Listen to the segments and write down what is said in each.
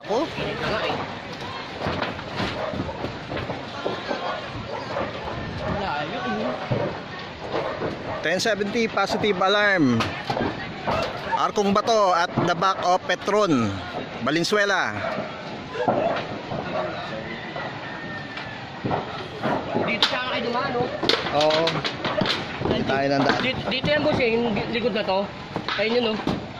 Nako. Ito nga eh. Layo eh. 1070 positive alarm. Arkong Bato at the back of Petron, Valenzuela. Dito siya kayo dumaan, no? Oo. Tayo ng daan. Dito yan, boss, eh. Yung likod na to. Ayun yun, no?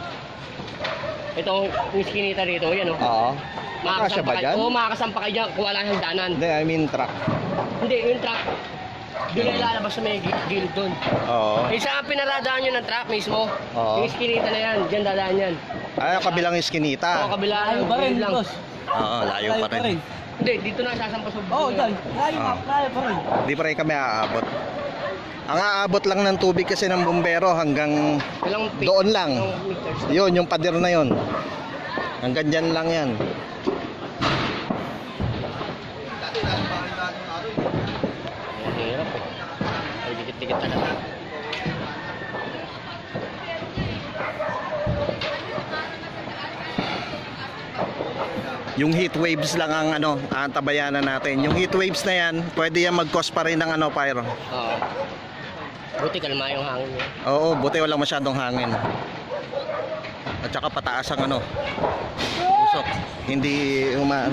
Ito, yung skinita rito, yan, no? Oo. Makakasya ba dyan? Oo, makakasampa kayo dyan kung wala ng danan. Hindi, I mean truck. Hindi, yung truck. Doon na ilalabas sa may gilid doon. Oo. Isa ang pinaradaan nyo ng truck mismo. Oo. Yung skinita na yan, dyan dadaan yan. Ay, kabilang iskinita. Oo, kabila. Layo pa rin, boss. Oo, layo pa rin. Hindi, dito na sasampa sa Oo, dyan. Layo pa rin. Di pa rin kami aabot. Ang aabot lang ng tubig kasi ng bumbero hanggang Ilang feet? doon lang. Ilang meters? Yun, yung pader na yun. Hanggang dyan lang yan. Ang hirap eh. Ay, dikit-dikit talaga. Yung heat waves lang ang tabayanan natin. Yung heat waves na yan, pwede yan mag-cause pa rin ng pyro. Oo. Buti kalma yung hangin niya. Oo, buti walang masyadong hangin. At saka pataas ang usok. Hindi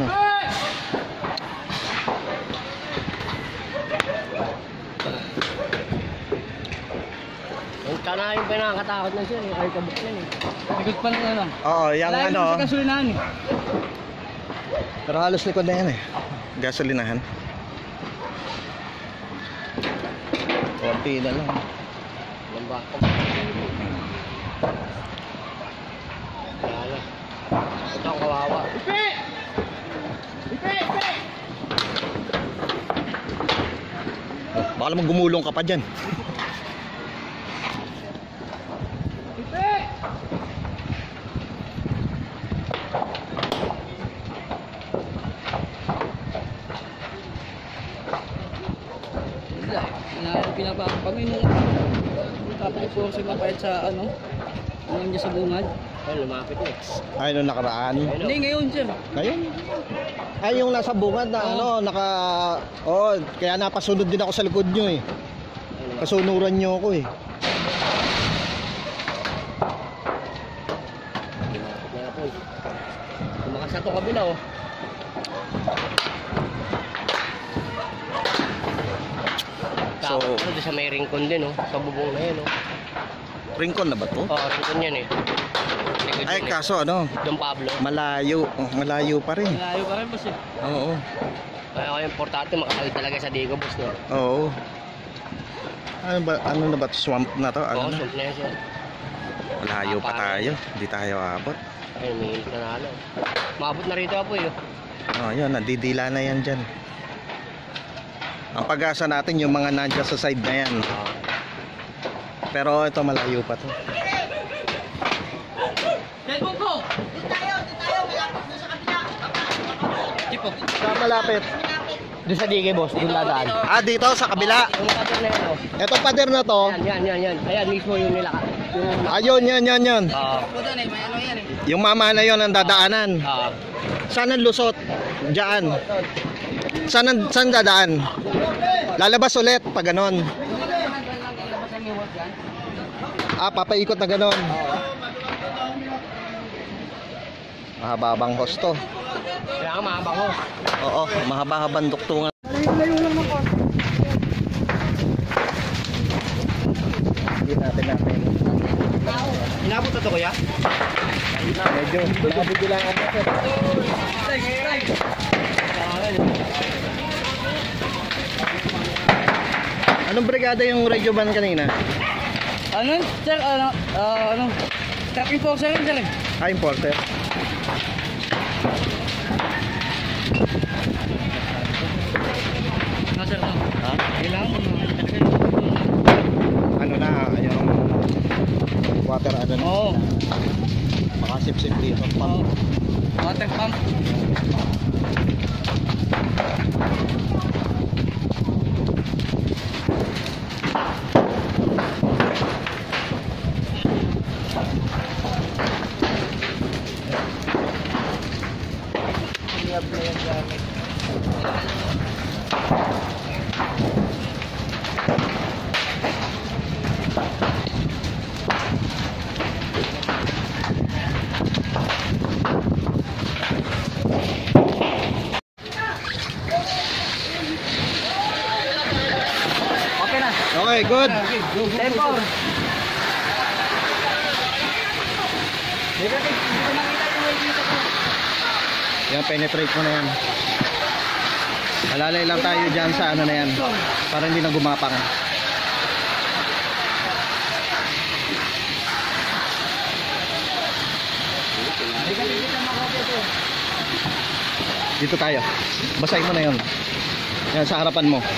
Yung kana yung pinakatakot na siya, yung alikabok yan eh. Likod pa ng ano. Oo, yung Layo sa kasulinahan eh. Pero halos likod na yan eh. Gasolinahan. Konti na lang. Lamba ko. Wala. Ito ang kawawa. Ipe! Ipe! Ipe! Baka naman gumulong ka pa dyan. Ipe! Pinapakang kami nung tapos po sa mapait sa ano niya sa bungad. Ay, lumapit eh. Ay, nung nakaraan. Hindi, ngayon sir. Ngayon? Ay, yung nasa bungad na kaya napasunod din ako sa likod nyo eh. Kasunuran nyo ako eh. Lumapit na po. Tumakas na ito kabila oh. So, Tapos sa may ringkon din oh. Sa bubong na yun oh. Rincon na ba to? Oo, ringkon yan eh. Likod Ay, yun, kaso Don Pablo. malayo. Malayo pa rin. Layo pa rin boss eh. Oo. Kaya importante makakali talaga sa Diego boss no. Oo. Ano na ba? Swamp na to? Oo, Ano na? sump na yan siya. Malayo pa tayo. Hindi tayo abot. Ay, may nanalo. Maabot na rito po eh. Oh, yun. Nadidila na yan dyan. Ang pag-asa natin yung mga nandiyan sa side na yan. Pero ito malayo pa to. Cellphone ko! Di tayo, malapit na sa kabila. Tipo. Saan malapit? Doon sa Diego boss, doon dadaan. Ah, dito sa kabila. Yung pader na yan oh. Etong pader na to. Yan. Ayan mismo yung nilaka. Ayun, yan. Oo. Puto na eh, may ano yan eh. Yung mama na yon ang dadaanan. Oo. Saan ang lusot? Diyan. Saan dadaan? Lalabas ulit pag ganon. Ah, papaikot na ganon. Mahababang hosto. Kaya nga mahaba ko. Oo, mahaba-habang duktungan. Layo lang ng konti. Hindi natin. Inabot na to kuya? Medyo, lang ako. Anong brigada yung radio ban kanina? Ano sir, traffic enforcer yun sir eh. Ah, importer. Sir, Ha? kailangan mo Ano na, yung water Oo. Makasip-sip dito. Oo. Water pump. lab na yan gamit. Okay na. Okay, good. Tempo. Yan, penetrate mo na yan. Alalay lang tayo dyan sa ano na yan. Para hindi na gumapang. Dito tayo. Basahin mo na yun. Yan, sa harapan mo.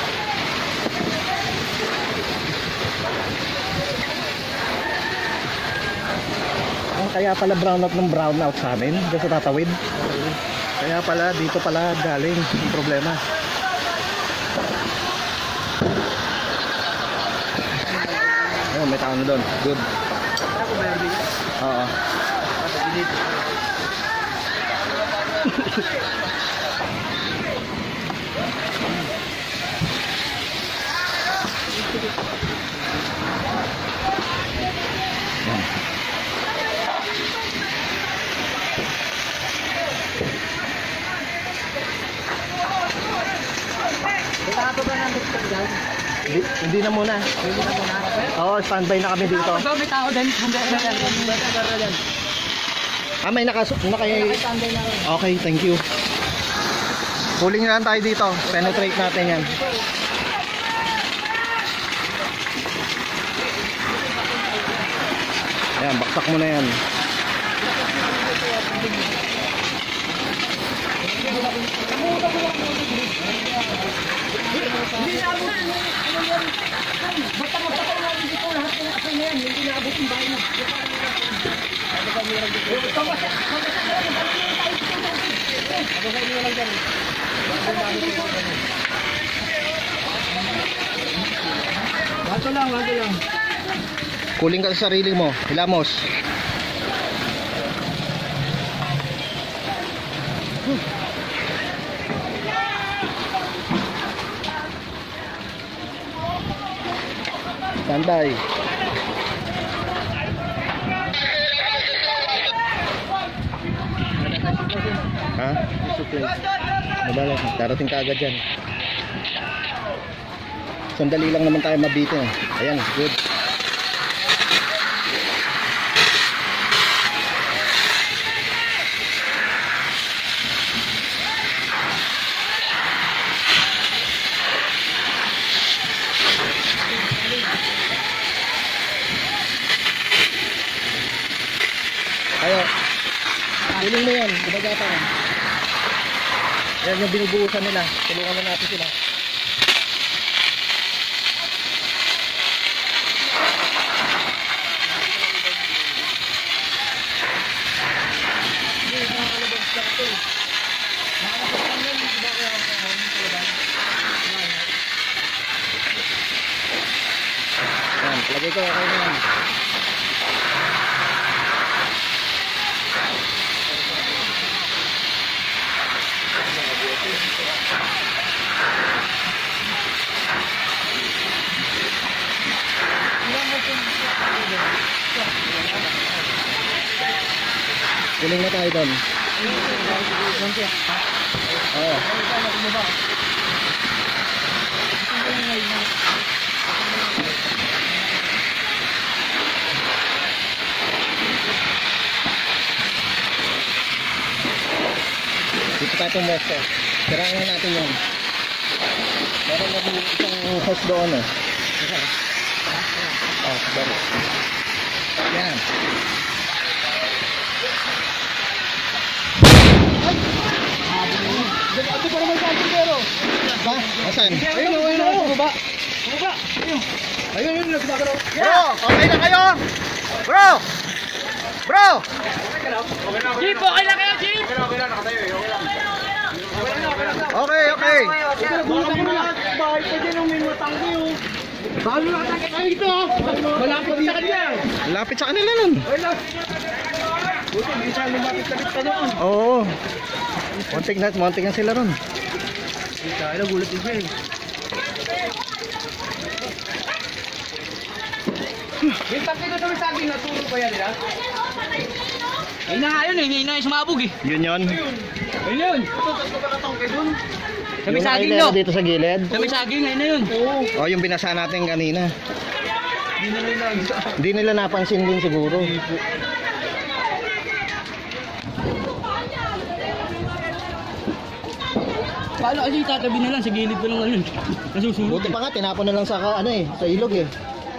Kaya pala brownout ng brownout sa amin dito sa Tatawid. Kaya pala dito pala galing yung problema. Oh, may tao na doon. Good. Oo. Hindi na muna. Oo, standby na kami dito. May tao din. May Standby na rin. Okay, thank you. Pulling na lang tayo dito. Penetrate natin yan. Ayan, baksak mo na yan. Wato lang. Kuling ka sa sarili mo. Hilamos. Standby. Ha? Madalas, darating ka agad dyan. Sandali lang naman tayo mabitin. Ayan, good. Ayo. Tuling mo yan, gumagata ka. Yan yung binubuhusan nila. Tulungan na natin sila. Yan, palagay ko okay na yan. Kuling na tayo doon. Oo. Dito tayo pumesto. Sirain na natin yan. Meron na din isang host doon eh. Oh, sorry. Yan. Ito pa naman sa atin pero. Ba? Asan? Ayun. Bumaba. Ayun, nagmagalaw. Bro, okay na kayo? Bro! Bro! Jeep, okay lang kayo, Jeep? Okay. Nagulat ako lahat. Bahay pa dyan ang may matanggi oh. Balo na katanggi tayo dito oh. Malapit sa kanya. Lapit sa kanila nun. Buti, hindi siya lumapit-lapit pa doon. Oo. Muntik na sila ron. Kaya na gulat din siya eh. Yung tangke doon sa saging, naturo pa yan nila? Ayun na nga yun eh, ayun na yung sumabog eh. Yun. Ayun yun. Sa may Yung saging nakailera no? dito sa gilid. Sa may saging, ayun na yun. Oh, yung binasa natin kanina. Hindi nila napansin din siguro. Paano kasi itatabi na lang, sa gilid ko lang ano. Nasusunod. Buti pa nga, tinapon na lang sa sa ilog eh.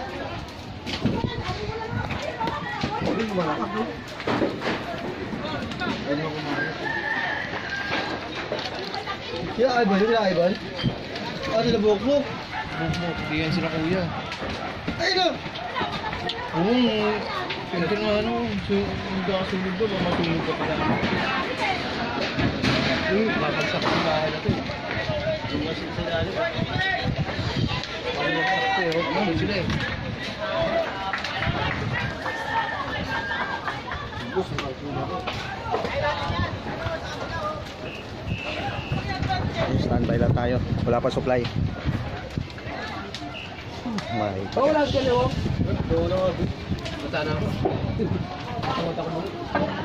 Sila Ivan? Ah, sila Bukbuk. Hindi yan sila kuya. Ay na! Ito nga ano, yung kasunod doon, masunog ka pala. Babagsak ang bahay na ito eh. Yung masin sa ilalim. Babagsak ito eh, ano sila eh. Standby lang tayo. Wala pa supply. My God. Wala ka na oh. Doon ako. Mata na ako. Mata ko muli.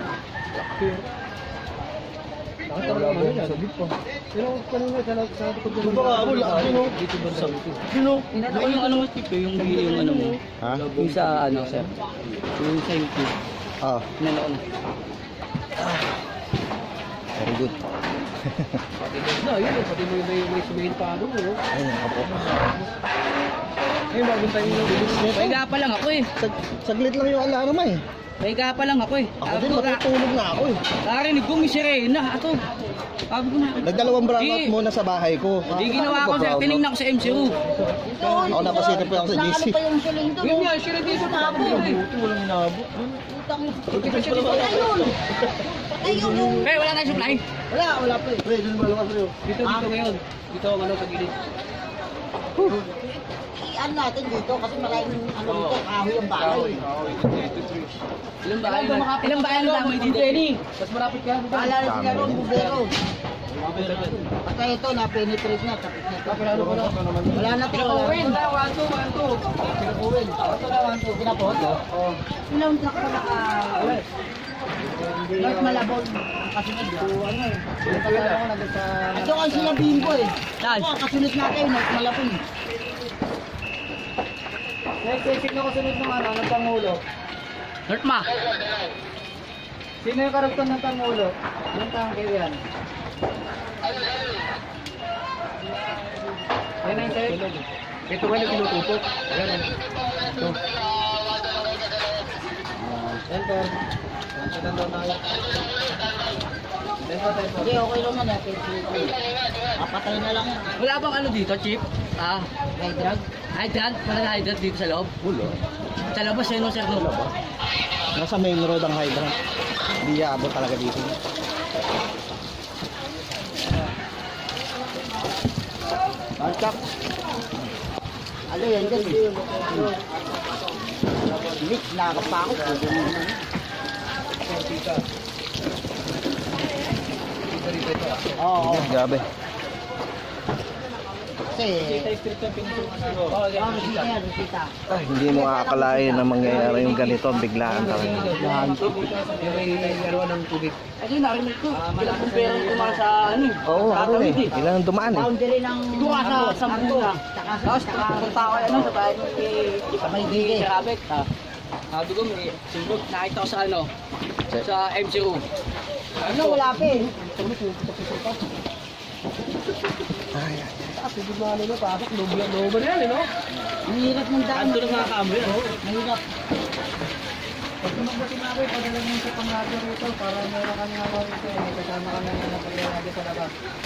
Nakatawa naman yun. Sabit pa. Pero kanina sa likod ko. Baka wala. Dito ba sa dito? Sino? Yung ano mo tip yung ano mo. Ha? Yung sa ano sir. Yung sa YouTube. Ah, Nanoon. very good. Na, yun. Pati mo yung may pa ano. Ayun, ako. Ayun, bagong tayo yung bilis nito. Pahiga pa lang ako eh. Saglit lang yung alarma eh. Pahiga pa lang ako eh. Ako din, matutulog na ako eh. Narinig ko, may sirena. Ato. Sabi ko na. Nagdalawang brownout muna sa bahay ko. Di ginawa ko sir. Tinignan ko sa MCU. Ako napasilip po ako sa GC. Yun nga, sirena dito na ako. Walang inabot. Hey, wala tayong supply. Wala pa eh. Pre, dun ba lumas rin? Dito ngayon. Dito ako ano sa gilid. Iyan natin dito kasi maraming ano dito, kahoy ang bahay. Ilang bahay ang damay dito? Mas marapit ka. Bahala na sila ron, bubero. Pagka ito, na-penetrate na, tapos na ito. Wala na ito. Pinakuwin. Pinapot? Oo. Ilang truck pa naka... Mas malabon. Kasunod na. Ano eh. Ito kasi sila bimbo eh. Oo, kasunod natin, mas malabon. Next, na kasunod ng ano, ng Pangulo. North Ma. Sino yung karagtan ng Pangulo? Ng tangke yan. Yan ang tayo. Ito ba yung tinututok? Yan ang. Ito. Enter. Enter daw tayo. Hindi, okay lang na natin. Papatay na lang yan. Wala bang ano dito, Chip? May drug. Hydrant? Wala na hydrant dito sa loob? Wala. Sa labas, sino sir no? Nasa main road ang hydrant. Hindi aabot talaga dito. Baltak. Ano yan dyan eh? Lit, nakakapakot. Oo. Grabe. Kasi... Kita. Ay, hindi mo akalain na mangyayari yung ganito. Biglaan talaga. Yung may laruan ng tubig. Ay, narinig ko. Ilang kong pera yung tumara sa ano eh. Oo, ano eh. Ilan ang dumaan eh. Boundary ng... Ito nga sa Sampuna. Tapos, punta ko ano, sa bahay Sa may bigay. ni Rabek. Sabi ko, may sumbog. Nakita ko sa ano, sa MCU. Ano, wala pa eh. Ay, Kasi di ba ano na, pasok, lobo na yan, no? Ang hirap ng daan. Ando ng mga camera, no? Mahirap. Pag tumagdating na ako, padala mo sa panglaga rito para meron kami nga rito. May kasama kami na paglalagay sa labas.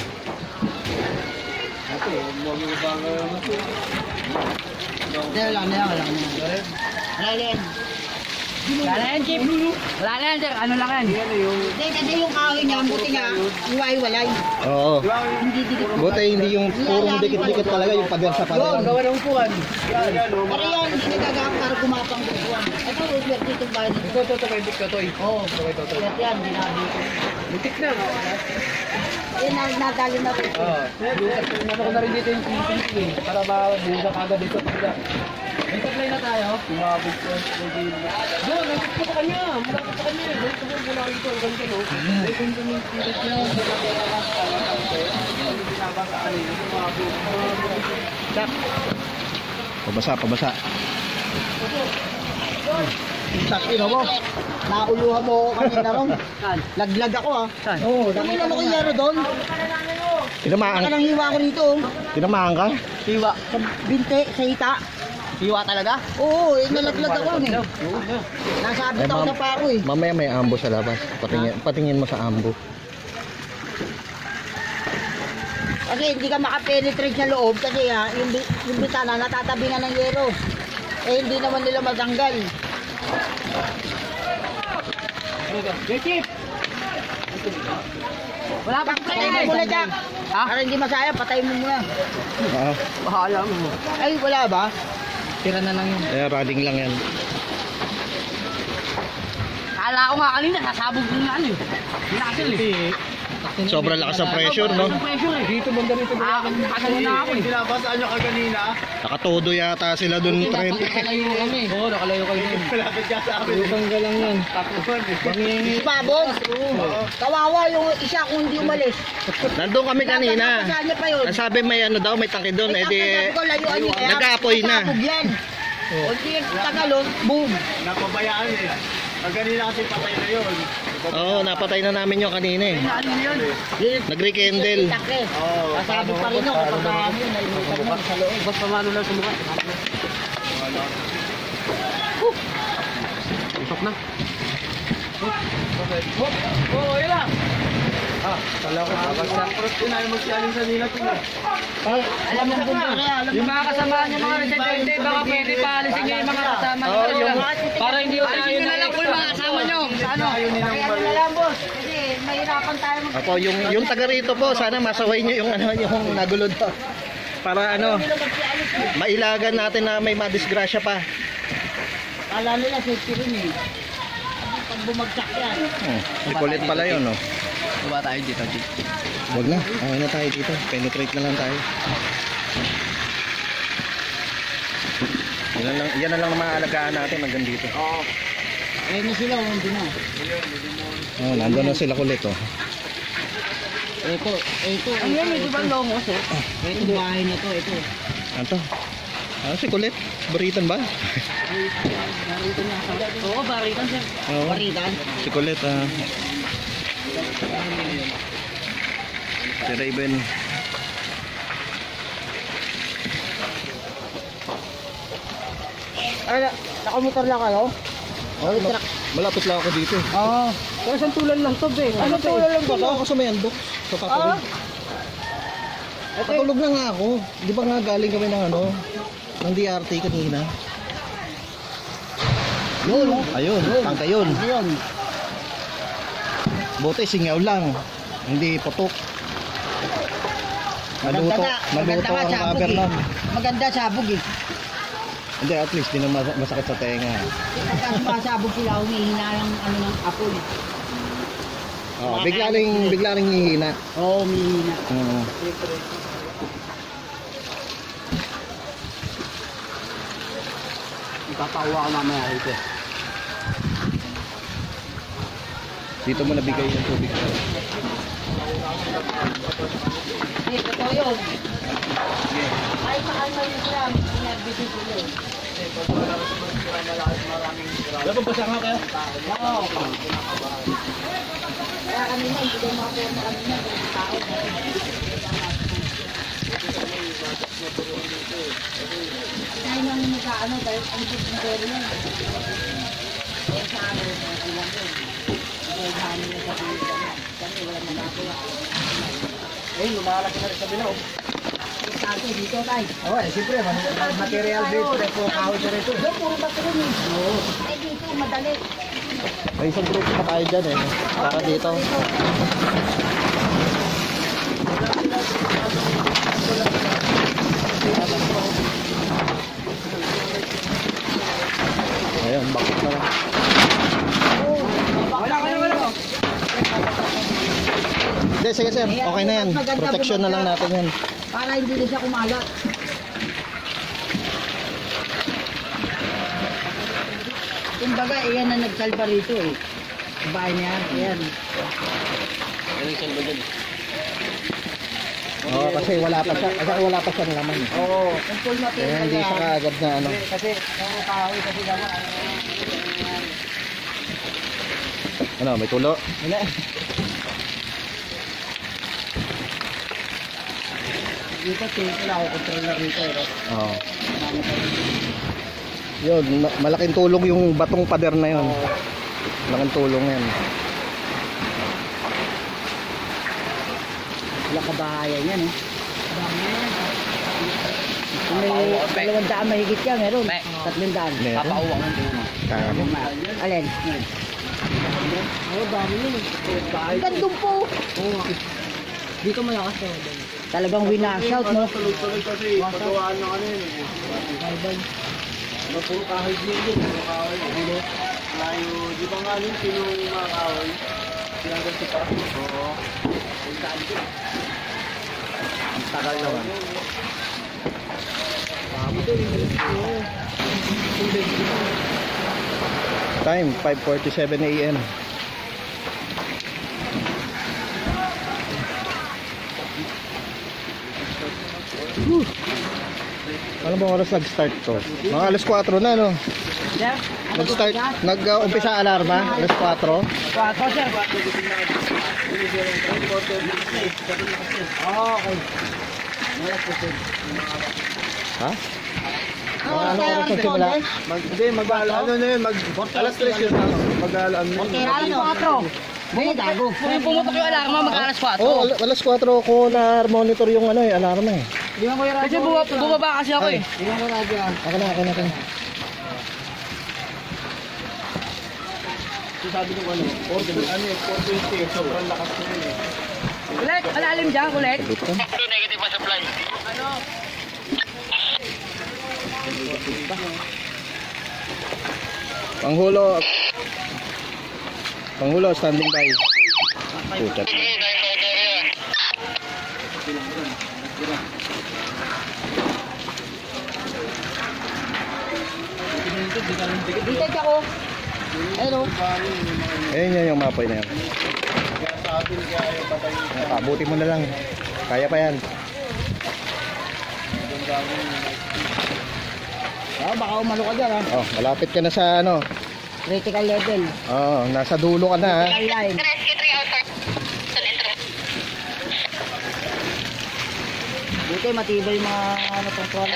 Ate, huwag mo ba ngayon ito? Hindi, wala na yan, wala na yan. Wala na yan. Wala na yan, Chip. Wala na yan, sir. Ano lang yan? Hindi, kasi yung kahoy niya, buti nga, iwai-walay. oo. Hindi dikit. Buti hindi yung purong dikit-dikit talaga yung pader sa pader. Gawa ng upuan. Pero yan, hindi nagagawa para gumapang bukuan. Ito, Rosler, dito bahay nito. Ito, kay Big Katoy. Oo, kay Katoy. Yan, dinabi ko. Butik na, no? Eh, nadali na rin. Oo. Ano ko na rin dito yung PPT eh. Para mabuga agad dito. May supply na tayo. Tumabog ko. Doon, nagkit ko sa kanya. Malapit sa kanya. Doon ko muna rito. Ang ganito, no? May ganito yung spirit niya. Hindi na kaya hindi binabasa ka rin. Tumabog. Chak. Pabasa. Takin mo. Nauluhan mo kanina ron. Laglag ako ah. Saan? Oo, nakita mo kung yaro doon. Tinamaan. Nang hiwa ko rito. Tinamaan ka? Hiwa. Sa binte, sa hita. Hiwa talaga? Oo, nalaglag ako ron eh. Nasabit ako ma'am. sa pako eh. Mamaya may ambo sa labas. Patingin mo sa ambo. Kasi hindi ka makapenetrate sa loob kasi yung bitana natatabi na ng yero. Eh hindi naman nila matanggal. Chip! Wala pa Patay mo muna, Jack. Ha? Para hindi masaya, patay mo muna. Oo. Bahala mo. Ay, wala ba? Tira na lang yun. Running lang yan. Kala ko nga kanina, sasabog ko na ano eh. Hinasel eh. Sobrang lakas ng pressure, no? Pressure eh. Dito banda rito. Kasal na ako eh. Binabasaan nyo kaganina. Nakatodo yata sila dun, Trent. Nakalayo kami. Oo, nakalayo kayo din. Malapit ka sa amin. Tanggal lang yan. Tapuan eh. Pabog? Kawawa yung isa kung hindi umalis. Nandun kami kanina. Saan niya pa yun? Nasabi may ano daw, may tangke doon. Eh di, Sabi ko, layuan niyo. nag-aapoy na. Pabog yan. O di tagalon, boom. Napabayaan eh. Kaganina kasi patay na yun. Oo, napatay na namin yung kanina eh. Ano yun? Nag-rekindle. Takre. Sabi pa rin ako kapag nalimutan mo sa loob. Bas pamano lang sa mukha. Usok na. Oo, yun lang. Kala ko babagsak. Pero tinayo magsialing sa nila ito. Alam mo kung alam Yung mga kasama niyo mga residente, baka pwede paalisin niyo yung mga kasama niyo. Oo, yung- Para hindi tayo na lang po yung mga kasama niyo. ano? Kaya na lang boss. Kasi mahirapan tayo mag- Ako, yung taga rito po, sana masaway niyo yung ano, yung nagulod to. Para ano, mailagan natin na may madisgrasya pa. Kala nila safety rin eh. Pag bumagsak yan. Kulit pala yun, no? Baba tayo dito, G. Wag na, okay na tayo dito. Penetrate na lang tayo. Yan na lang ang mga alagaan natin hanggang dito. Oo. Ayun na sila, hindi na. Oh, nandun na sila kulit, oh. Ito. Ano yan, ito ba longos eh? Ito bahay na to, ito. Ano to? Ano si kulit? Baritan ba? Oo, baritan sir. Oo, Paritan. si kulit, ah. Si Raven. Ay, nakamotor lang kayo? Oh, malapit lang ako dito. Oo. Pero isang tulan lang to, be. Ano tulad lang ba to? Ako sa may andok. Sa patulog. Patulog na nga ako. Di ba nga galing kami ng ano? Ng DRT kanina. Yun. Ayun, tangka yun. Yun. Buti singaw lang. Hindi putok. Naluto Maganda nga ang sabog cover eh. lang. Maganda sabog eh. Hindi, at least di na masakit sa tenga. Pagka sumasabog sila, humihina ng ano ng apoy. Oh, bigla ring hihina. Oo, humihina. Oo. Ipapauwa ko mamaya dito eh. Dito mo nabigay yung tubig. Eh, totoo yun. Ay, saan mo yung sila? Pinagbisip ko yun. Dapat pasanga kayo? Oo. Kaya kanina, hindi ko makakuha na kanina. Kung tao, Kaya nang nag-ano, dahil ang pagkakero yun. Kaya sa amin, ang ilang yun. Kaya sa amin yung sabihin kami. Kami wala nagagawa. Eh, lumalaki na rin sa bilaw. Sabi dito tayo. Oo, eh, siyempre, material dito, puro kahoy na rito. Doon, puro bato rin eh. Oo. Eh, dito, madali. May isang group pa tayo dyan eh. Para dito. Ayun, bakit na lang. Wala. Hindi, sige. sige sir, okay na yan. Protection na lang natin yan. Para hindi na siya kumalat. Kumbaga, iyan na nagsalba rito eh. Sa bahay niya, ayan. Ano yung salba dyan? Oo, kasi wala pa siyang laman. Oo, kung full Kaya material hindi siya kaagad na ano. Kasi, kung kahoy kasi naman, Ano, may tulo? wala. Dito, wala ako control na rito eh. Oo. Yun, malaking tulong yung batong pader na yun. Malaking tulong yan. Wala kabahayan yan eh. Kung may 200 mahigit yan, meron. 300. Meron? Papauwang ng dulo. Tama. Alin? Oo, dami yun. Gandong po. Dito malakas na. Talagang winash-out, no? Tuloy-tuloy kasi pagawaan ng ano yun eh. Puro kahoy din yun. Puro kahoy. Layo, di ba nga nun sinong mga kahoy? Sinaganto pa. Oo. Kung saan ko. Ang tagal naman. Time 5:47 AM. Ano bang oras nag-start to? Mga alas 4 na no? Nag-start, nag-umpisa alarma, alas 4. 4, sir. Okay. Ha? Mga ano oras nagsimula? Ano na yun, alas 3 yun. Mag-alam na yun. Kaya 4. Hindi, gago. Kung pumutok yung alarma, mag-alas 4. Oh, alas 4 ko na monitor yung ano eh, alarma eh. Di ba ko yung Kasi bumaba kasi ako eh. Di ba ko radyo? Ako na. Sabi ko ano, 420, sobrang lakas na yun eh. Kulit, malalim dyan, kulit. Sagot ko. Negative pa supply. Ano? Panghulo, standing by. Putat. Dito ako. Hello. Ayun yan yung mapoy na yan. Pabuti mo na lang. Kaya pa yan. Baka umano ka dyan, ha? Oh, malapit ka na sa ano. Critical level. Oh, nasa dulo ka na ha. Critical line. Buti matibay yung mga ano pang tuwan.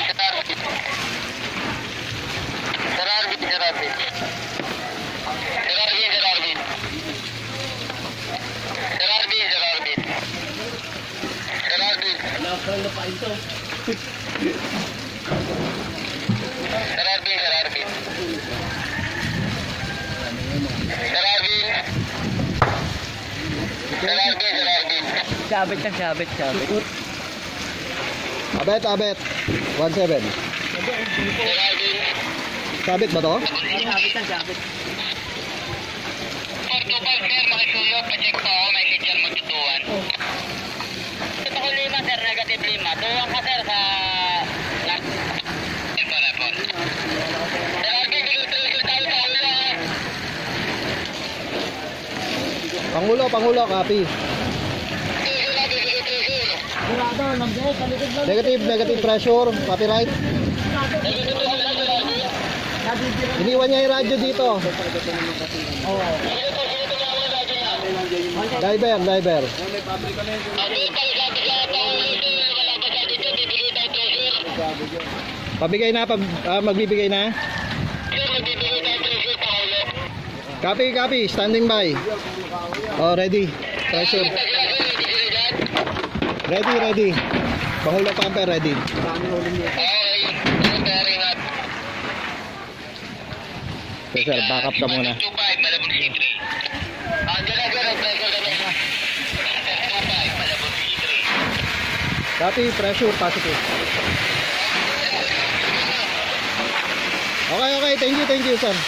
Sabit lang, sabit. Abet. 17. Sabit ba to? Sabit lang, sabit. 425 sir, makisuyo, pa-check po ako, may sidyal magtutuan. Ito ko 5 sir, negative 5. Tuwang ka sir sa... Pangulo, copy. Sigurado, nandiyan, sa likod lang. Negative pressure, copyright. Iniwan niya yung radyo dito. Oo. Driver. Pabigay na, magbibigay na. Copy, standing by. Oh, ready. Pressure. Ready. Pangulo pumper, ready. Okay, sir, back up ka muna. Copy, pressure, positive. Okay, thank you, sir.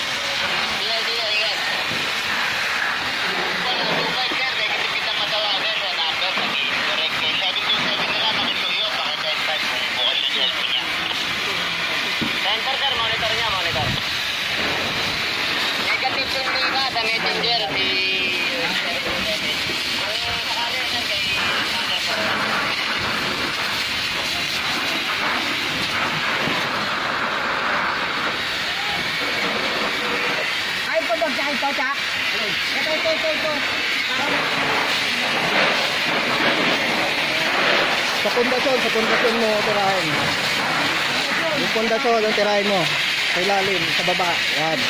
Sa pundasyon mo tirahin. Yung pundasyon ang tirahin mo. Sa ilalim, sa baba. Yan.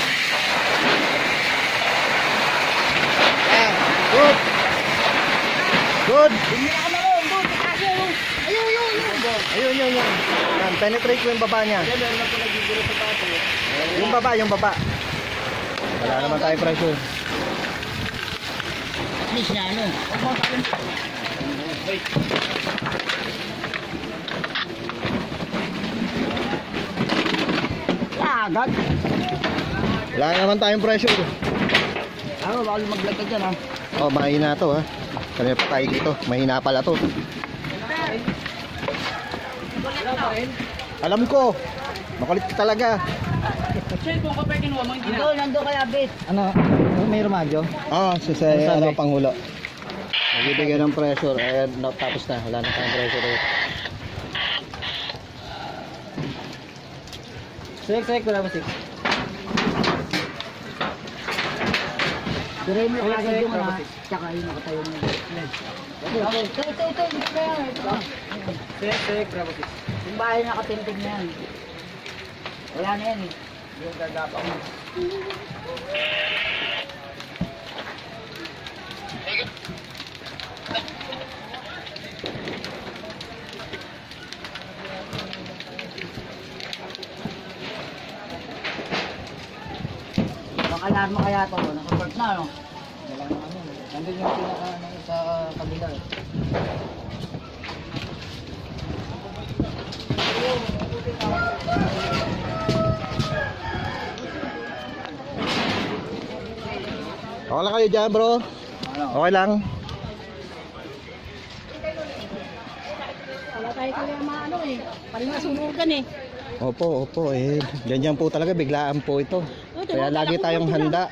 Yan. Good. Good. Ayun. Yan, penetrate mo yung baba niya. Yung baba. Wala naman tayo pressure. Please na ano. Agad. Wala naman tayong pressure. Ako, baka lumaglag ka dyan ha. Oh, mahina to ha. Kanina pa tayo dito. Mahina pala to. Alam ko. Makulit talaga. Nandun kaya, bit. Ano? May rumadyo? Oh, ano panghulo. Nagbibigay ng pressure. Ayan, tapos na. Wala na tayong pressure. Sek, wala ba sek? Tuloy mo agad yung ha. Tsaka yung nakatayo mo. Ito. Sek, bravo sek. Yung bahay nakatintig na yan. Wala na yan eh. Yung gagapa mo. Makalarma kaya ito. Naka-park na no? Wala na ano. Nandun yung pinaka sa kabila. Okay lang kayo dyan, bro? Okay lang? Wala tayo kaya maano eh. Parang nasunugan eh. Opo. Ganyan po talaga. Biglaan po ito. Kaya lagi tayong handa.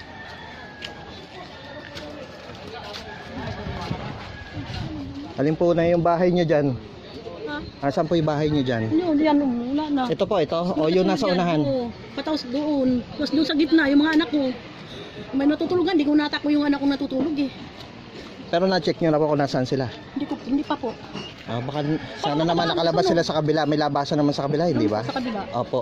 Alin po na yung bahay nyo dyan? Saan po yung bahay nyo dyan? Yan, wala na. Ito po, ito? O yung nasa unahan? Oo. Patapos doon. Tapos doon sa gitna, yung mga anak ko. May natutulugan, hindi ko natakbo yung anak ko natutulog eh. Pero na-check nyo na po kung nasaan sila? Hindi pa po. Baka sana naman nakalabas sila sa kabila. May labasan naman sa kabila, hindi ba? Sa kabila. Opo.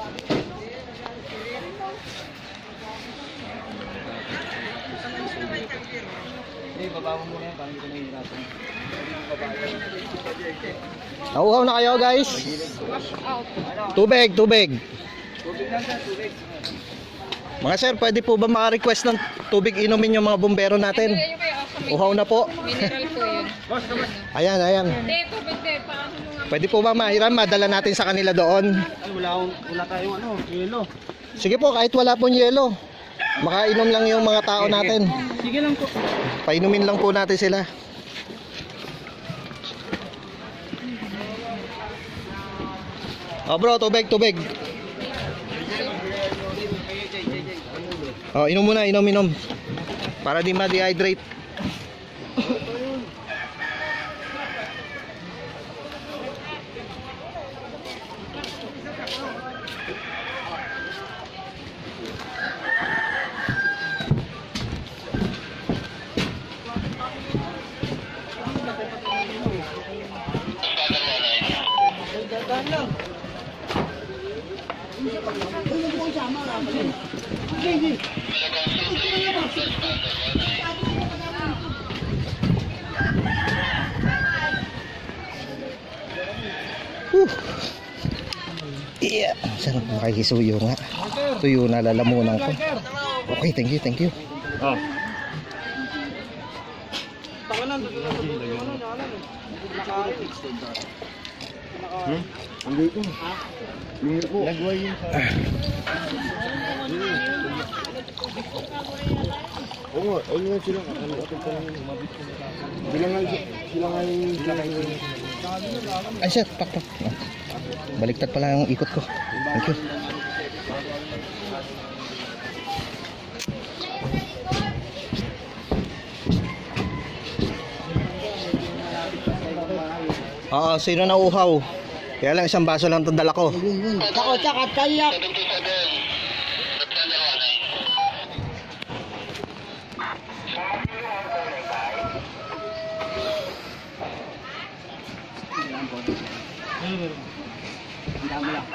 Baba mo muna yan, parang hindi ko nahihirapan. Nauhaw na kayo, guys. Tubig. Tubig lang sir, tubig. Mga sir, pwede po ba maka-request ng tubig inumin yung mga bumbero natin? Uhaw na po. Mineral po yun. Ayan. Tubig paano mo nga? Pwede po ba mahiram? Madala natin sa kanila doon. Ay, wala tayong ano, yelo. Sige po, kahit wala pong yelo. Makainom lang yung mga tao natin. Sige lang po. Painumin lang po natin sila. Oh bro, tubig. Oh, inom muna, inom. Para di ma-dehydrate. Yeah, sarap makikisuyo nga. Tuyo na lalamunan ko. Okay, thank you. Oh. Ay sir, pak. Baliktad pala yung ikot ko. Thank you. Oo, sino na uhaw? Kaya lang isang baso lang itong dala ko. Ako, tsaka kayak. 727. Ang dami lang.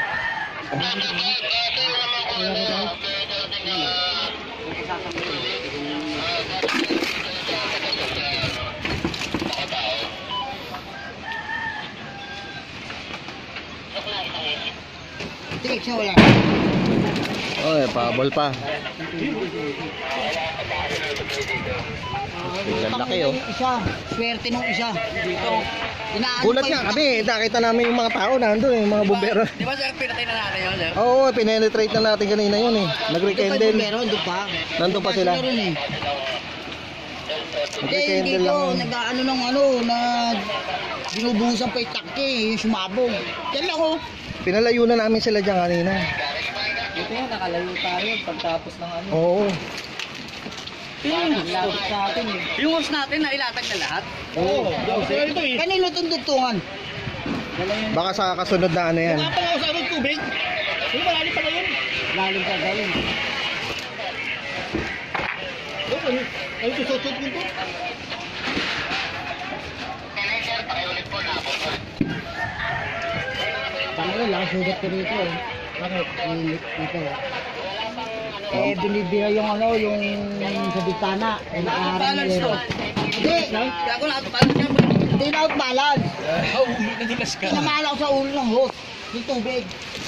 Tigil siya wala. Oy, pabol pa. Biglang laki oh. Isa, swerte nung isa. Dito. Gulat nga kami, nakita namin yung mga tao nandun, yung mga bumbero. Di ba sir, pinatay na natin yun sir? Oo, pinenetrate na natin kanina yun eh. Nag-rekindle. Meron, doon pa. Nandun pa sila. Meron eh. Nag-rekindle Dito, lang yun. nag-ano ng ano, na binubuhusan pa yung takke, yung sumabog. Yan lang oh. Pinalayo na namin sila dyan kanina. Dito nga, nakalayo tayo pagtapos ng ano. Oo. Lapit sa atin eh. Yung hose natin, nailatag na lahat. Oo. Ito eh. Kanino itong dutungan? Baka sa kasunod na ano yan. Pala ako sa amin tubig. Yung malalim pala yun. Lalim ka gawin. Ay, susot mo ito. Tangin lang, sugat ko rito eh. Bakit? Dito. Eh, binibira yung ano, yung sa bitana. Eh, nakaharang nila. Hindi. Gago na ako pala siya. Hindi na out balance. Nadilas ka. Pinamala ko sa ulo ng hose. Yung tubig.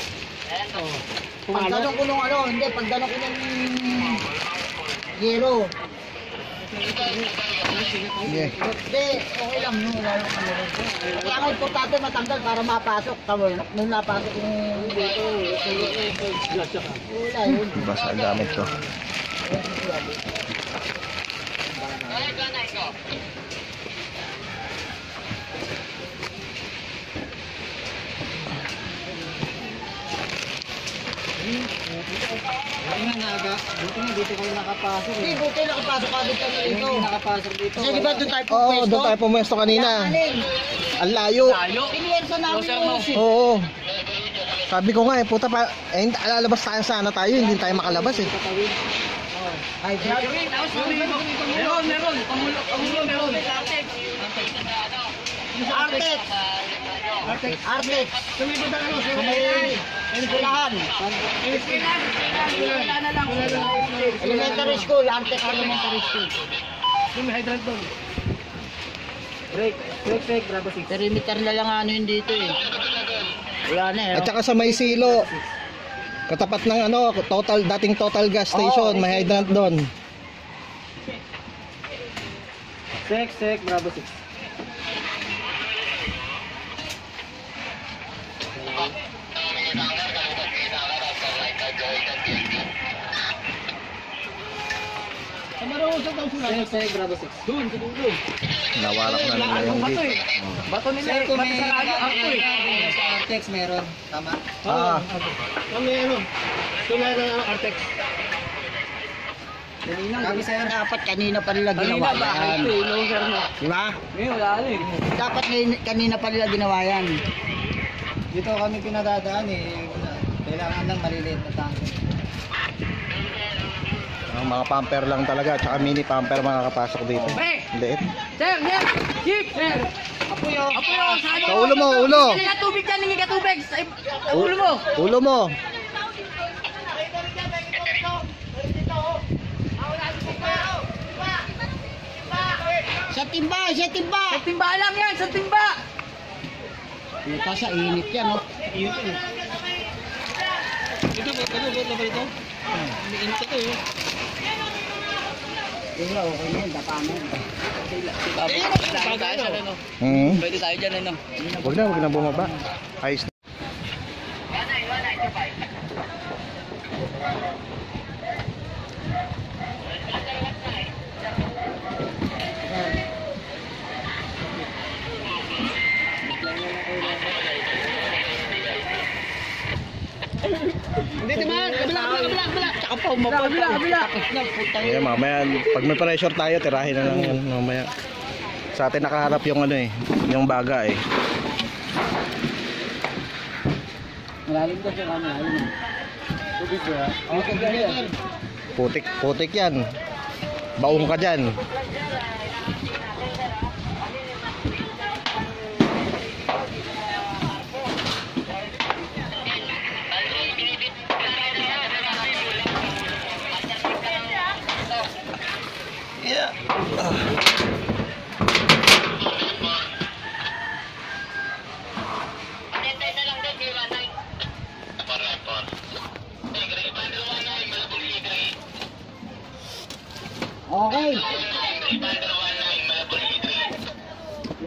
Pag ganun ko nung ano, hindi, pag ganun ko ng yero. Yeah. Hindi, okay lang yun. Wala lang ano. Kaya ang importante matanggal para mapasok. Tama, nung napasok yung dito. Wala yun. Basta ang gamit ko. Ay nga naga. Buti nga dito kayo nakapasok Hindi, eh. buti nakapasok agad kami dito. Hindi nakapasok dito. Kasi di ba doon tayo Oo, pupwesto? doon tayo pumuesto kanina. Alin? Ang layo. Pinwersa namin yung hose. Oo. Sabi ko nga eh, puta pa, eh, lalabas tayo sana tayo, hindi tayo makalabas eh. Ay, Meron, meron. Pangulo meron. Artex. Artex. Tumibod ang ano. Eskwelahan. Elementary school. Artex Elementary School. Yung may hydrant doon. Break. Break. Grabo 6. Perimeter na lang ano yun dito eh. Wala na eh. At saka sa may silo, katapat ng ano, dating total gas station, may hydrant doon. Sek. Bravo 6. Sek. Bravo 6. Doon, sa dulo. Nawalak na nila yung gate. Bato nila eh. Bato sa radyo. Ako eh. Artex meron. Tama. Ah, Kami ano. Tulad ng Artex. Kami sir. Dapat kanina pa nila ginawa yan. Sir mo. Di ba? Ngayon wala eh. Dapat kanina pa nila ginawa yan. Dito kami pinadadaan eh. Kailangan ng maliliit na tanke. ang mga pumper lang talaga, tsaka mini pumper makakapasok dito. Liit. Sir, jeep, sir. Apuyo, Sa ulo mo, ulo. Hindi ka tubig dyan, hindi ka tubig. Sa ulo mo. Ulo mo. Sa timba, sa timba. Sa timba lang yan, sa timba. Ito sa init yan, oh. Ito ba ito? Umiinit ito eh. Tingnan, okay na yun, dapanan. Pwede tayo dyan, ano? Huwag na bumaba. Ayos na. Hindi naman, kabila. Tsaka pa, umapal. Kabila. Eh, mamaya, pag may pressure tayo, tirahin na lang yan mamaya. Sa atin nakaharap yung ano eh, yung baga eh. Malalim ka siya kami. Tubig ko ha. Okay, ganyan. Putik yan. Baong ka dyan.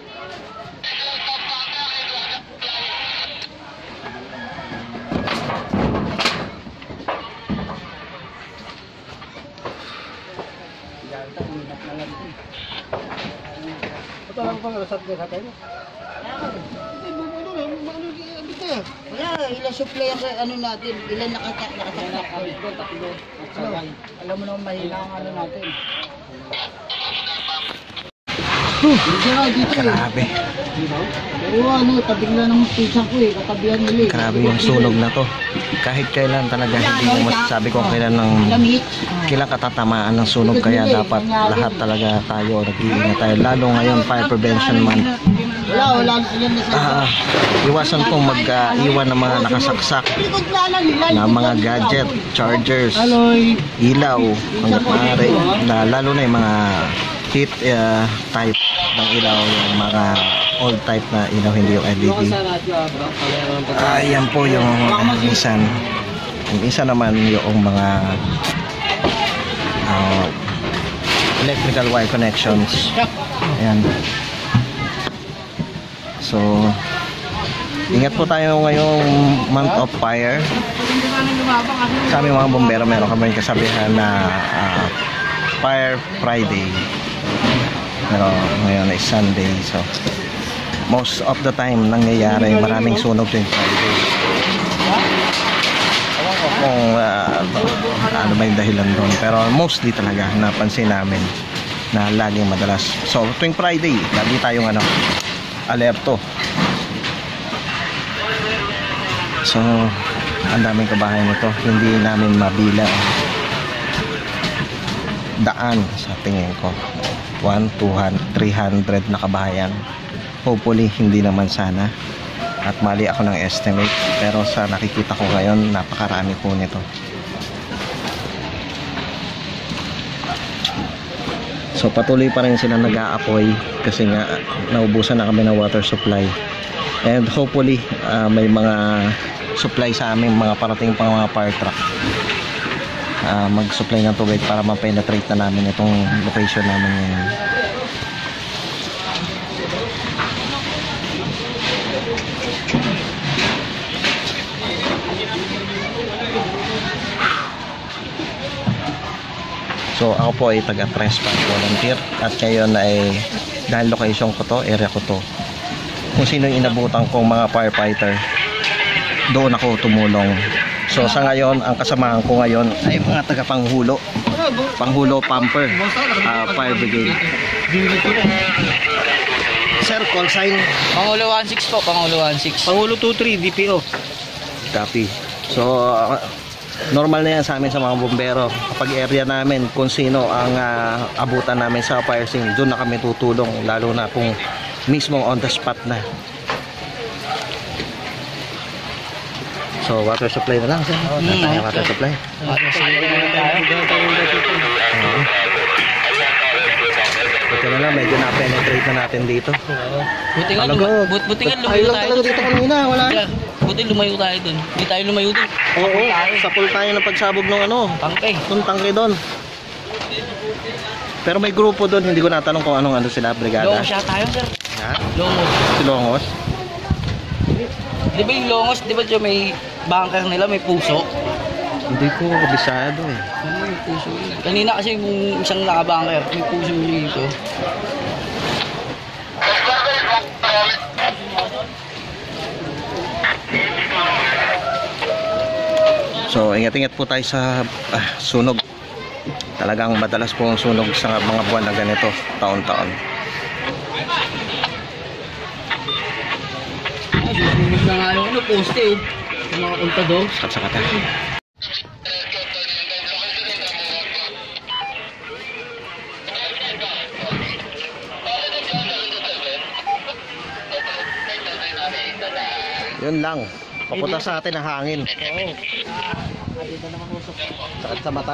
Ito lang pang rasat ka sa tayo. Wala, ilang supply ang ano natin, ilan nakataktak. Alam mo naman mahina ang ano natin. Dito Grabe. Pero ano, tabing lang ng pisang ko katabihan nila Grabe yung sunog na to. Kahit kailan talaga hindi mo masasabi kung kailan kailan katatamaan ng sunog, kaya dapat lahat talaga tayo nag-iingat tayo, lalo ngayon Fire Prevention Month. Wala yan na sa Iwasan pong mag-iwan ng mga nakasaksak na mga gadget, chargers, ilaw, hanggat maaari, na lalo na yung mga heat type ng ilaw, yung mga old type na ilaw, hindi yung LED. Ayan po yung minsan. Yung isa naman yung mga electrical wire connections. Ayan. So, ingat po tayo ngayong month of fire. Sa aming mga bombero, meron kami kasabihan na Fire Friday. Pero ngayon is Sunday, so most of the time nangyayari maraming sunog tuwing Friday. Ewan ko kung ano ba yung dahilan doon, pero mostly talaga napansin namin na laging madalas. So tuwing Friday, lagi tayong alerto. So ang daming kabahayan nito, hindi namin mabilang daan sa tingin ko. 1, 200, 300 na kabahayan. Hopefully hindi naman sana, at mali ako ng estimate, pero sa nakikita ko ngayon napakarami po nito. So patuloy pa rin sila nag-aapoy kasi nga naubusan na kami ng water supply, and hopefully may mga supply sa aming mga parating pang mga fire truck, mag-supply ng tubig para ma-penetrate na namin itong location namin ngayon. So ako po ay taga-trespass volunteer, at ngayon ay dahil location ko to, area ko to, kung sino yung inabutan kong mga firefighter, doon ako tumulong. So sa ngayon, ang kasamahan ko ngayon ay mga taga-panghulo pumper, fire brigade. Sir, call sign Pangulo 16 po, Pangulo 16. Pangulo 23 DPO. Copy. So normal na yan sa amin sa mga bombero. Kapag area namin, kung sino ang abutan namin sa fire scene, doon na kami tutulong, lalo na kung mismo on the spot na. So, water supply na lang, sir. Water supply. Oo. Ito na lang, medyo na-penetrate na natin dito. Buti nga, buti nga Tayo lumayo lang tayo. talaga dito kanina, wala. Buti lumayo tayo dun. Hindi tayo lumayo dun. Oo, sa pool tayo ng pagsabog ng ano, Tangke. yung tangke doon. Pero may grupo doon, hindi ko natanong kung anong ano sila, brigada. Longos siya tayo, sir. Ha? Longos. Si Longos? Di ba yung longos, di ba dyan may bunker nila, may puso? Hindi ko kabisado eh. Ano yung puso yun? Kanina kasi yung isang nakabunker, may puso yun dito. So, ingat-ingat po tayo sa sunog. Talagang madalas po ang sunog sa mga buwan na ganito, taon-taon. Ay, susunod na nga yung ano, poste oh. Yung mga kontador. Sakat-sakat yan. Yun lang. Papunta sa atin ang hangin. Sakit sa mata.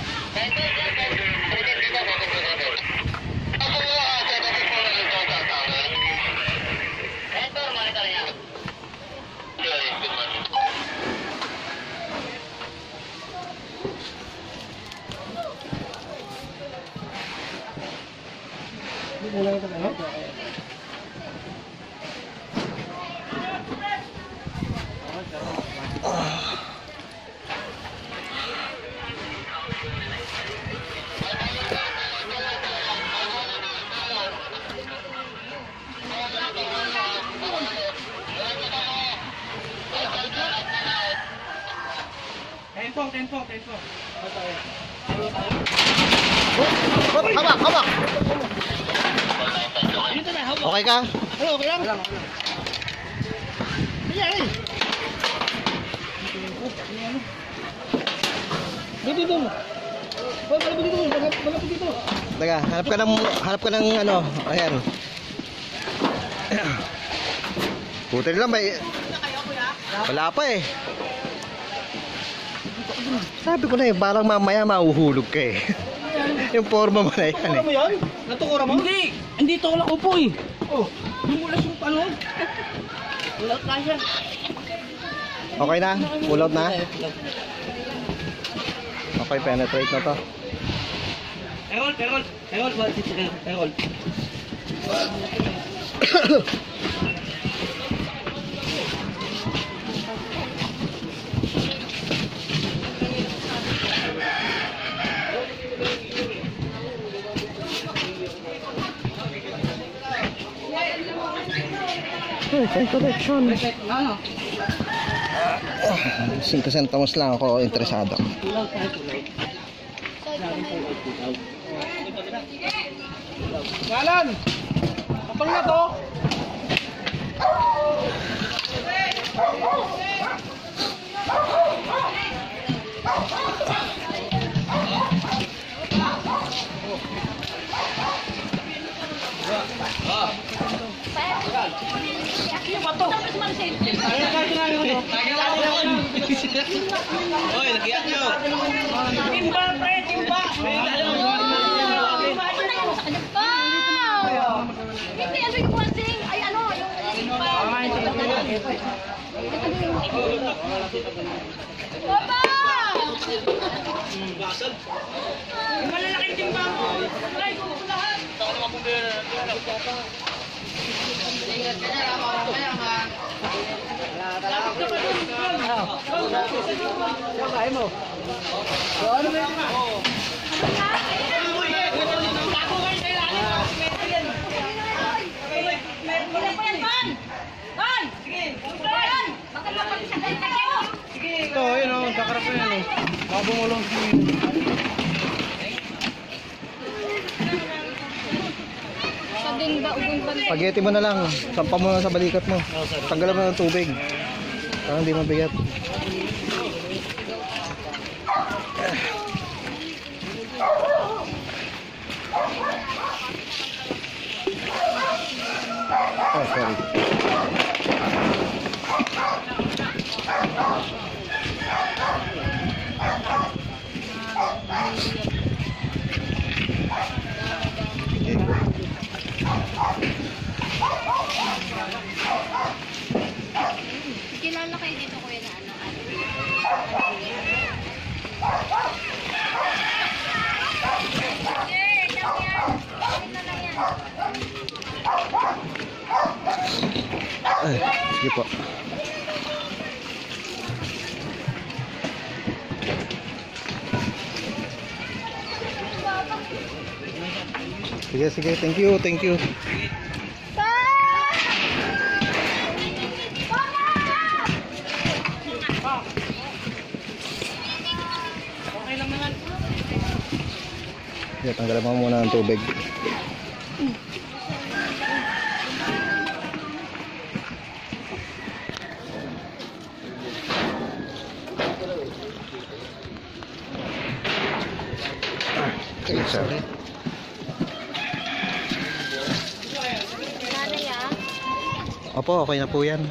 Hawak! Okay ka? Okay lang. Dito. Malapit dito. Teka, hanap ka ng ano, ayan. Buti lang may... Wala pa eh. Sabi ko na eh, parang mamaya mahuhulog ka eh. Yung forma mo na yan eh. Ano yan? Natukura mo? Hindi! Andito ako lang upo eh. Oh, lumulas yung panog. Wala ka siya. Okay na? Pull out na? Okay, penetrate na to. Errol, what is it? Errol. Correction. Ano? 5 centavos lang ako interesado. Galan! Kapal na to. Oy, lagyan nyo. Timba, pre! Timba! Hindi, ano yung wasing? Ay, ano? Papa! Malalaking timba mo! Ay, lahat! Ito, yun o, kakarap ko yan o. Baka bumulong. Spaghetti mo na lang. Sampa mo na sa balikat mo. Tanggalan mo ng tubig. Para hindi mabigat. Oh, sorry. Kilala kayo dito kuya na ano? Ay, sige po. Sige, sige. Thank you, thank you. Sige, tanggalan mo muna ng tubig. Sige, sorry. Nanay ah. Opo, okay na po yan.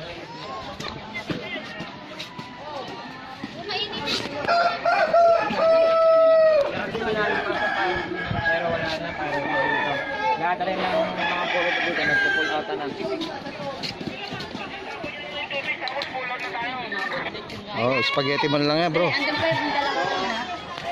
Pero wala na, parang dito. Lahat rin ng mga puro dito, nagpo-pull out na. Oh, spaghetti mo na lang yan, bro. Andun pa yung dalawa ko na.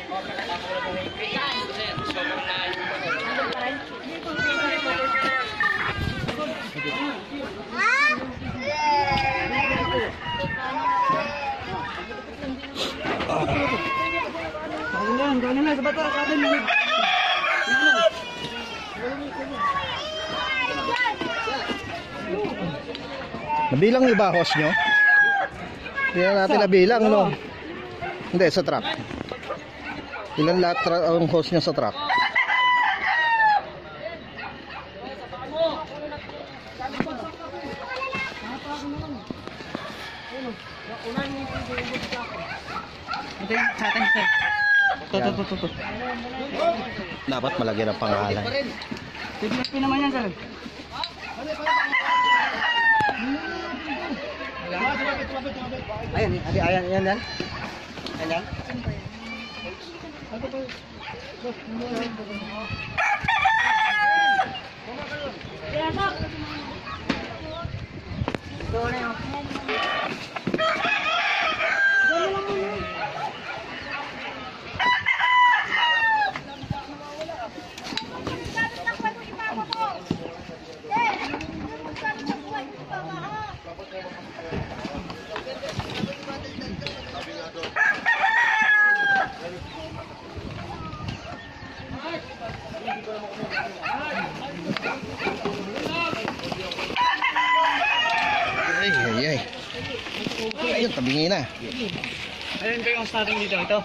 Nabilang niyo ba host nyo? Hindi na natin nabilang, no? Hindi, sa truck. Ilan lahat ang host nyo sa truck? Ito yung sa atin, sir. Ito. Dapat malagyan ng pangalan. TBSP naman yan, sir. Ayan, ayan, yan. Ayan. Ay. Ayun, tabingin na. Ayun ba yung starting dito? Ito.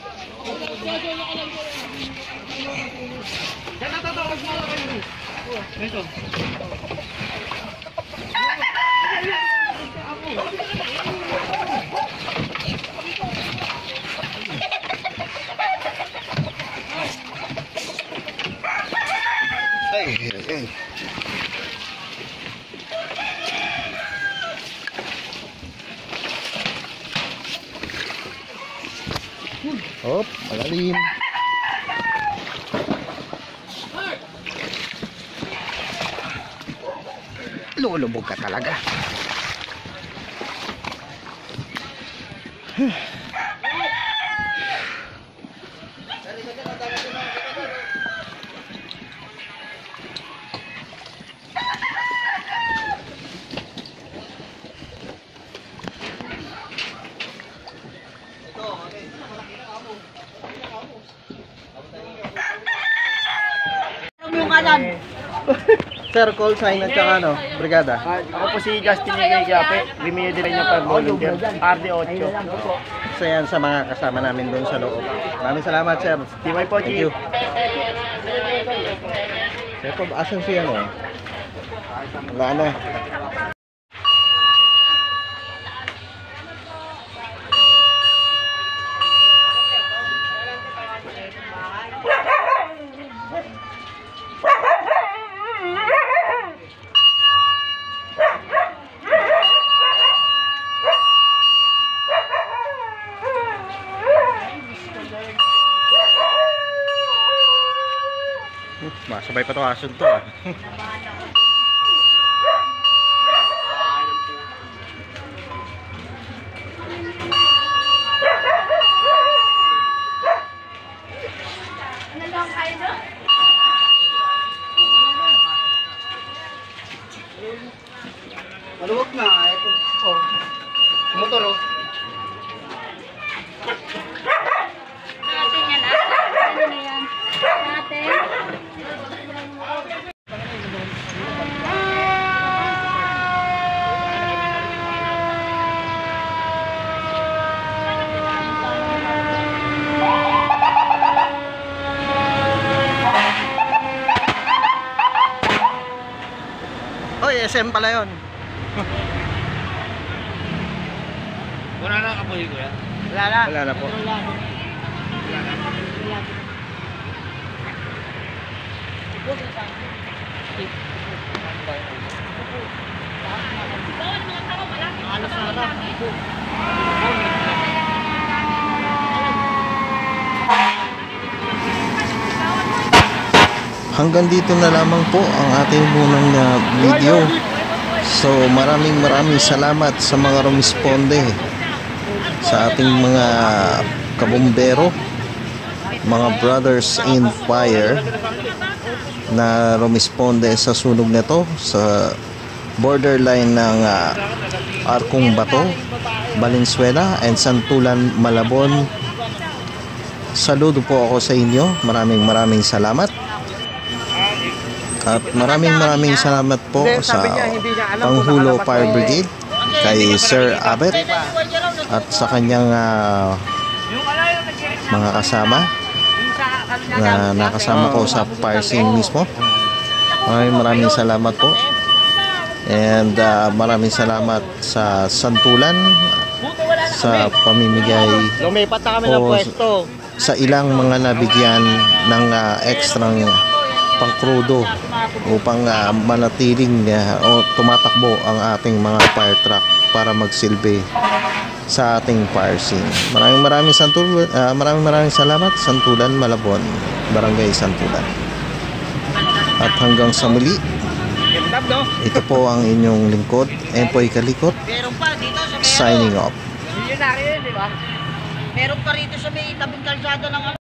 Ito. Ay. Hop, malalim. Lulubog ka talaga. Sir, call sign at saka ano, brigada. Ako po si Justin Igayape, Remeo din niya pa volunteer, RD8. Isa yan sa mga kasama namin doon sa loob. Maraming salamat, sir. Timay po, Thank you. Sir, asan siya ano? Wala na. Sabay pa to asun to ah. Maluwag na. Ito. Oh. Motor oh. Natin yan, ate. Ano yan? Natin. Oy, SM pala yun. Wala na kapoy ko yan. Wala na po. Hanggang dito na lamang po ang ating munang video. So maraming salamat sa mga rumisponde, sa ating mga kabumbero, mga brothers in fire na rumisponde sa sunog nito sa borderline ng Arcong Bato, Valenzuela and Santulan, Malabon. Saludo po ako sa inyo. Maraming salamat. At maraming salamat po sa Panghulo Fire Brigade, kay Sir Abet at sa kanyang mga kasama na nakasama ko sa fire scene mismo. Maraming salamat po. And maraming salamat sa Santulan sa pamimigay o sa ilang mga nabigyan ng ekstrang pangkrudo upang manatiling o tumatakbo ang ating mga fire truck para magsilbi sa ating fire scene. Maraming salamat, Santulan, Malabon, Barangay Santulan. At hanggang sa muli, ito po ang inyong lingkod, Empoy Kalikot, signing off. Milyonaryo yun, di ba? Meron pa rito sa may tabing kalsada ng